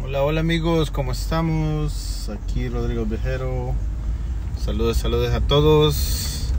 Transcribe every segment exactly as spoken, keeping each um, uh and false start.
Hola, hola amigos, ¿cómo estamos? Aquí Rodrigo Viajero. Saludos, saludos a todos.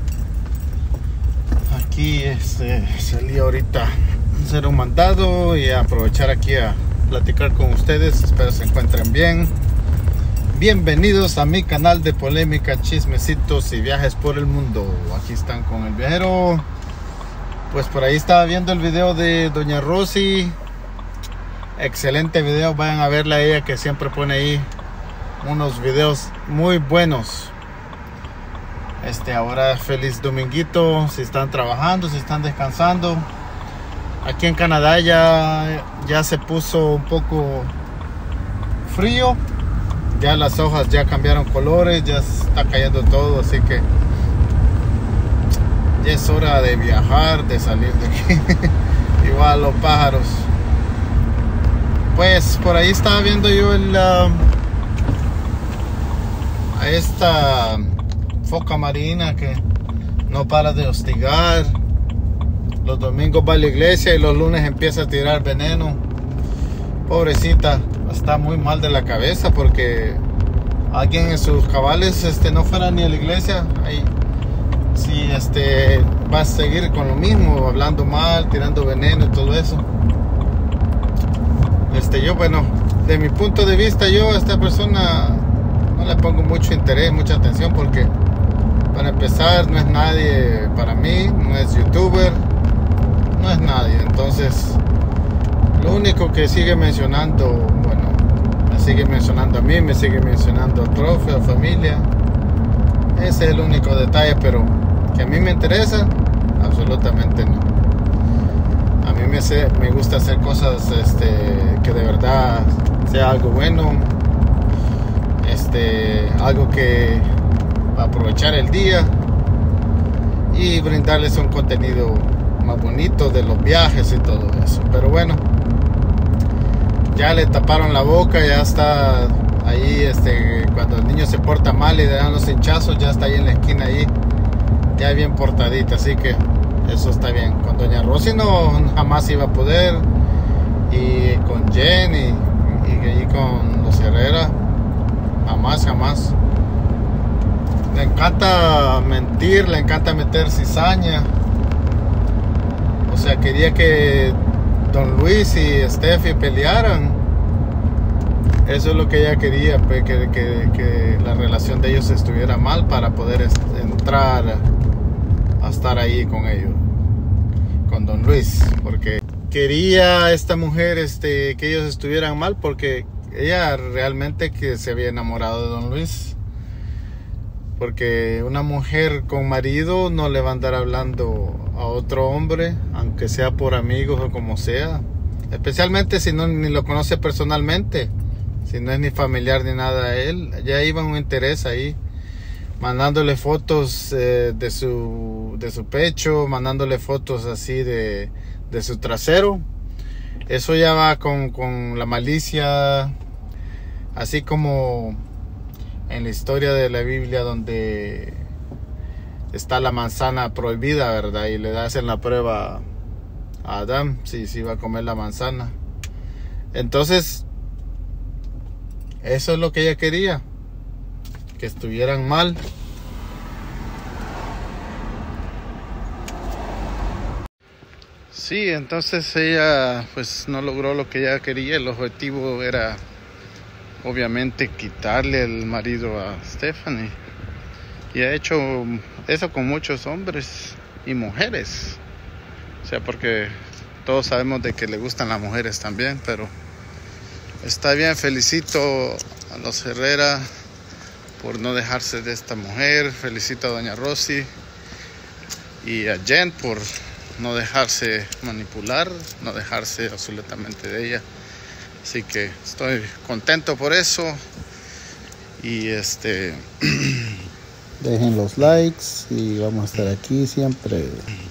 Aquí este, salí ahorita a hacer un mandado y a aprovechar aquí a platicar con ustedes. Espero se encuentren bien. Bienvenidos a mi canal de polémica, chismecitos y viajes por el mundo. Aquí están con el viajero. Pues por ahí estaba viendo el video de Doña Rosy. Excelente video, vayan a verla a ella, que siempre pone ahí unos videos muy buenos. Este, ahora feliz dominguito, si están trabajando, si están descansando. Aquí en Canadá ya, ya se puso un poco frío. Ya las hojas ya cambiaron colores, ya está cayendo todo, así que ya es hora de viajar, de salir de aquí. Igual los pájaros. Pues por ahí estaba viendo yo el, uh, a esta foca marina que no para de hostigar. Los domingos va a la iglesia y los lunes empieza a tirar veneno. Pobrecita, está muy mal de la cabeza porque alguien en sus cabales este, no fuera ni a la iglesia. Ahí, si este, va a seguir con lo mismo, hablando mal, tirando veneno y todo eso. Este, yo, bueno, de mi punto de vista, yo a esta persona no le pongo mucho interés, mucha atención, porque para empezar no es nadie para mí, no es youtuber, no es nadie. Entonces, lo único que sigue mencionando, bueno, me sigue mencionando a mí, me sigue mencionando a profe, a familia. Ese es el único detalle, pero que a mí me interesa, absolutamente no. A mí me, sé, me gusta hacer cosas este, que de verdad sea algo bueno, este, algo que va a aprovechar el día y brindarles un contenido más bonito de los viajes y todo eso. Pero bueno, ya le taparon la boca, ya está ahí, este, cuando el niño se porta mal y le dan los hinchazos, ya está ahí en la esquina, ahí ya bien portadita, así que eso está bien. Con Doña Rosy no jamás iba a poder, y con Jen y, y, y con los Herrera jamás, jamás. Le encanta mentir, le encanta meter cizaña. O sea, quería que Don Luis y Steffi pelearan. Eso es lo que ella quería, pues, que, que, que la relación de ellos estuviera mal para poder entrar a estar ahí con ellos, con Don Luis, porque quería esta mujer este, que ellos estuvieran mal, porque ella realmente que se había enamorado de Don Luis, porque una mujer con marido no le va a andar hablando a otro hombre, aunque sea por amigos o como sea, especialmente si no ni lo conoce personalmente, si no es ni familiar ni nada a él. Ya iba un interés ahí, mandándole fotos eh, de su de su pecho, mandándole fotos así de, de su trasero. Eso ya va con, con la malicia, así como en la historia de la Biblia donde está la manzana prohibida, ¿verdad? Y le hacen la prueba a Adán si, si iba a comer la manzana. Entonces, eso es lo que ella quería, que estuvieran mal. Sí, entonces ella pues no logró lo que ella quería. El objetivo era obviamente quitarle el marido a Stephanie, y ha hecho eso con muchos hombres y mujeres. O sea, porque todos sabemos de que le gustan las mujeres también, pero está bien. Felicito a los Herrera por no dejarse de esta mujer. Felicito a Doña Rosy y a Jen por no dejarse manipular, no dejarse absolutamente de ella. Así que estoy contento por eso. Y este dejen los likes y vamos a estar aquí siempre.